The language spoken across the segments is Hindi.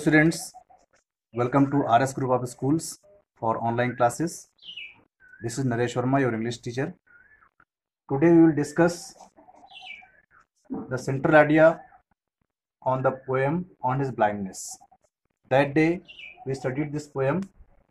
students, welcome to RS Group of Schools for online classes. This is Naresh Verma, your English teacher. Today we will discuss the central idea on the poem on his blindness. That day we studied this poem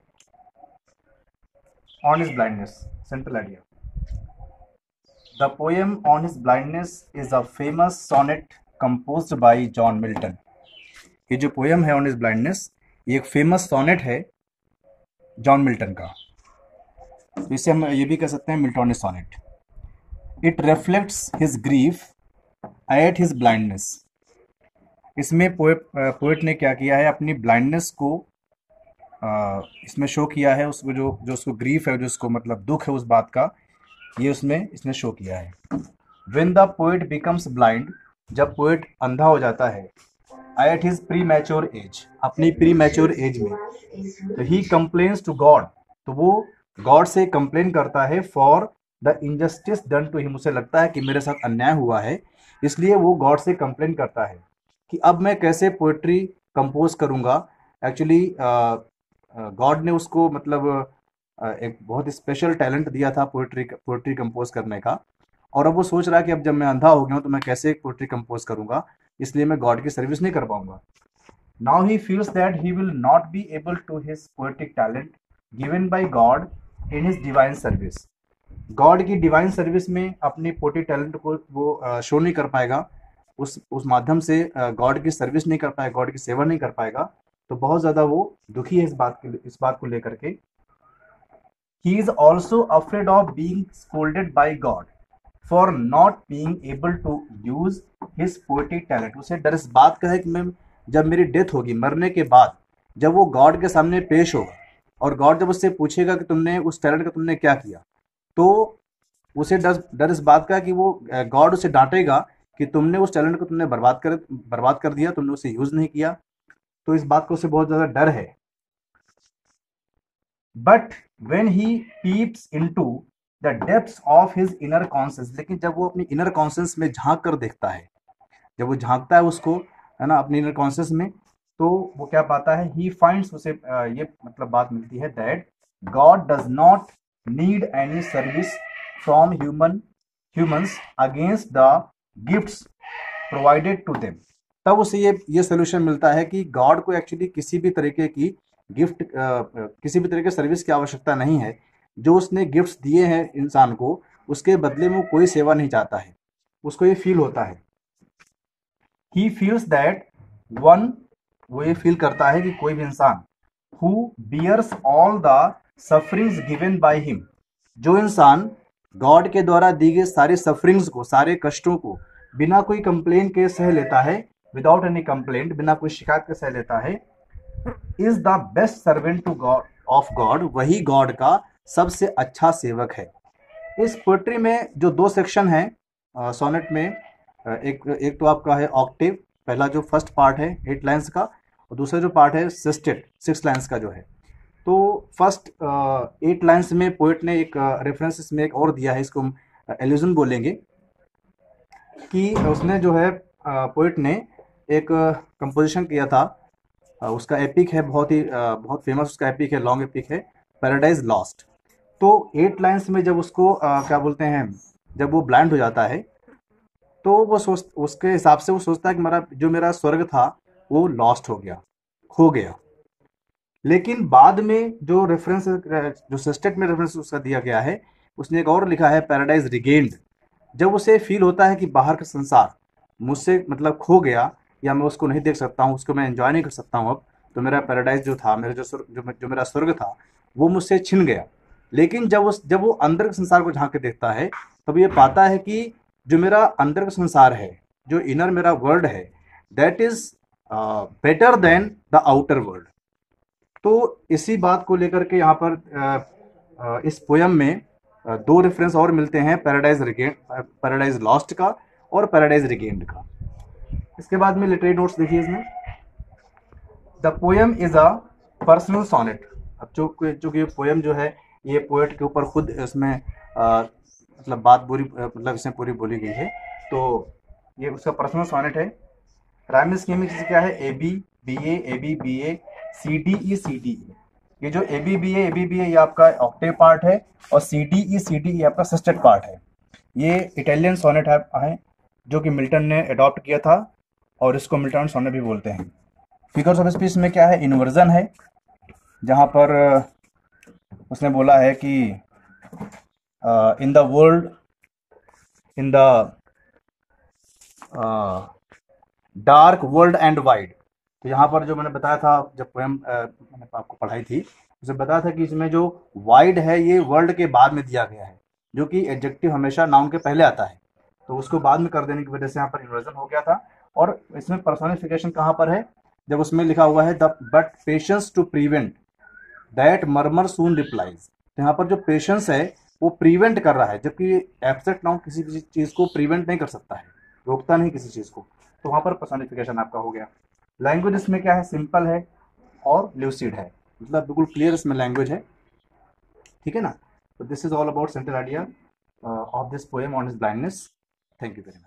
on his blindness, central idea. The poem on his blindness is a famous sonnet composed by John Milton. ये जो पोएम है ऑन हिज ब्लाइंडनेस ये एक फेमस सोनेट है जॉन मिल्टन का, तो इसे हम ये भी कह सकते हैं Miltonic sonnet. It reflects his grief at his blindness. इसमें पोएट ने क्या किया है, अपनी ब्लाइंडनेस को इसमें शो किया है. उसको जो उसको ग्रीफ है, जो उसको मतलब दुख है उस बात का, ये इसने शो किया है. When the poet becomes blind, जब पोएट अंधा हो जाता है, at his premature age, अपनी प्री मैच्योर एज में, तो ही कंप्लेन्स टू गॉड, तो वो गॉड से कंप्लेन करता है for the injustice done to him. उसे लगता है कि मेरे साथ अन्याय हुआ है, इसलिए वो गॉड से कंप्लेन करता है कि अब मैं कैसे पोएट्री कंपोज करूँगा. एक्चुअली गॉड ने उसको मतलब एक बहुत स्पेशल टैलेंट दिया था पोएट्री कंपोज करने का, और अब वो सोच रहा है कि अब जब मैं अंधा हो गया हूँ तो मैं कैसे पोएट्री कंपोज करूँगा, इसलिए मैं गॉड की सर्विस नहीं कर पाऊंगा. Now he feels that he will not be able to his poetic talent given by God in his divine service. God की डिवाइन सर्विस में अपनी पोएटिक टैलेंट को वो शो नहीं कर पाएगा, उस माध्यम से गॉड की सर्विस नहीं कर पाएगा, गॉड की सेवा नहीं कर पाएगा. तो बहुत ज़्यादा वो दुखी है इस बात को लेकर के. He is also afraid of being scolded by God for not being able to use his poetic talent. उसे डर इस बात का है कि मैं जब मेरी डेथ होगी, मरने के बाद जब वो गॉड के सामने पेश होगा और गॉड जब उससे पूछेगा कि तुमने उस टैलेंट का तुमने क्या किया, तो उसे डर इस बात का कि वो गॉड उसे डांटेगा कि तुमने उस टैलेंट को तुमने बर्बाद कर दिया, तुमने उसे यूज नहीं किया. तो इस बात को उसे बहुत ज़्यादा डर है. But when he peeps into the depths of his inner conscious, लेकिन जब वो अपनी इनर कॉन्शियस में झांक कर देखता है, जब वो झांकता है उसको, है ना, अपनी इनर कॉन्शियस में, तो वो क्या पाता है, ही फाइंड्स, उसे ये मतलब बात मिलती है that God does not need any service from humans against the gifts provided to them. तब उसे ये सोल्यूशन मिलता है कि गॉड को एक्चुअली किसी भी तरीके की गिफ्ट, किसी भी तरह के सर्विस की आवश्यकता नहीं है. जो उसने गिफ्ट्स दिए हैं इंसान को, उसके बदले में वो कोई सेवा नहीं चाहता है. उसको ये फील होता है, ही फील्स दैट वन, वो ये फील करता है कि कोई भी इंसान who bears all the sufferings given by him, जो इंसान गॉड के द्वारा दी गई सारे सफरिंग्स को, सारे कष्टों को बिना कोई कंप्लेन के सह लेता है, विदाउट एनी कंप्लेंट, बिना कोई शिकायत के सह लेता है, is the best servant to God of God, वही गॉड का सबसे अच्छा सेवक है. इस पोएट्री में जो दो सेक्शन हैं सोनेट में, एक तो आपका है ऑक्टेव, पहला जो फर्स्ट पार्ट है 8 लाइन्स का, और दूसरा जो पार्ट है सिस्टेट 6 लाइन्स का जो है. तो फर्स्ट 8 लाइन्स में पोएट ने एक रेफरेंस इसमें एक और दिया है, इसको हम एल्यूजन बोलेंगे, कि उसने जो है पोएट ने एक कंपोजिशन किया था. उसका एपिक है, बहुत फेमस उसका एपिक है, लॉन्ग एपिक है, पैराडाइज लॉस्ट. तो 8 लाइन्स में जब उसको क्या बोलते हैं, जब वो ब्लाइंड हो जाता है, तो वो उसके हिसाब से वो सोचता है कि मेरा स्वर्ग था वो लॉस्ट हो गया, खो गया. लेकिन बाद में जो रेफरेंस, जो सिस्टेट में रेफरेंस उसका दिया गया है, उसने एक और लिखा है पैराडाइज रिगेन्ड. जब उसे फील होता है कि बाहर का संसार मुझसे मतलब खो गया, या मैं उसको नहीं देख सकता हूँ, उसको मैं एंजॉय नहीं कर सकता हूँ अब, तो मेरा पैराडाइज जो था, मेरा जो मेरा स्वर्ग था, वो मुझसे छिन गया. लेकिन जब वो अंदर के संसार को झांक के देखता है, तब ये पाता है कि जो मेरा अंदर का संसार है, जो इनर मेरा वर्ल्ड है, that is better than the outer world. तो इसी बात को लेकर के यहाँ पर इस पोयम में 2 रेफरेंस और मिलते हैं, पैराडाइज लॉस्ट का और पैराडाइज रिगेन्ड का. इसके बाद में लिटरेरी नोट्स देखिए इसमें. The poem is a personal sonnet. अब चूंकि पोयम जो है ये पोएट के ऊपर खुद इसमें मतलब बात मतलब इसमें पूरी बोली गई है, तो ये उसका पर्सनल सोनेट है. राइम स्कीम क्या है, A B A C D E C D E. ये जो ए बी ए ये आपका ऑक्टेव पार्ट है, और सी डी ई आपका सिस्टेट पार्ट है। ये इटालियन सोनेट है जो कि मिल्टन ने अडॉप्ट किया था, और इसको मिल्टन सोनेट भी बोलते हैं। फिगर्स ऑफ स्पीच में क्या है, इन्वर्जन है, जहाँ पर उसने बोला है कि in the world, in the dark world and wide. तो यहाँ पर जो मैंने बताया था, जब पोएम मैंने आपको पढ़ाई थी, उसे बताया था कि इसमें जो वाइड है ये वर्ल्ड के बाद में दिया गया है, जो कि एडजेक्टिव हमेशा नाउन के पहले आता है, तो उसको बाद में कर देने की वजह से यहाँ पर इन्वर्जन हो गया था। और इसमें पर्सोनिफिकेशन कहाँ पर है, जब उसमें लिखा हुआ है the but patience to prevent that murmur soon replies. तो यहाँ पर जो पेशेंस है वो प्रिवेंट कर रहा है, जबकि एब्स्ट्रैक्ट नाउन किसी भी चीज को प्रिवेंट नहीं कर सकता है, रोकता नहीं किसी चीज को। तो वहां पर पर्सोनिफिकेशन आपका हो गया। लैंग्वेज इसमें क्या है, सिंपल है और ल्यूसिड है, मतलब बिल्कुल क्लियर इसमें लैंग्वेज है, ठीक है ना। तो this is all about central idea of this poem on his blindness. Thank you very much.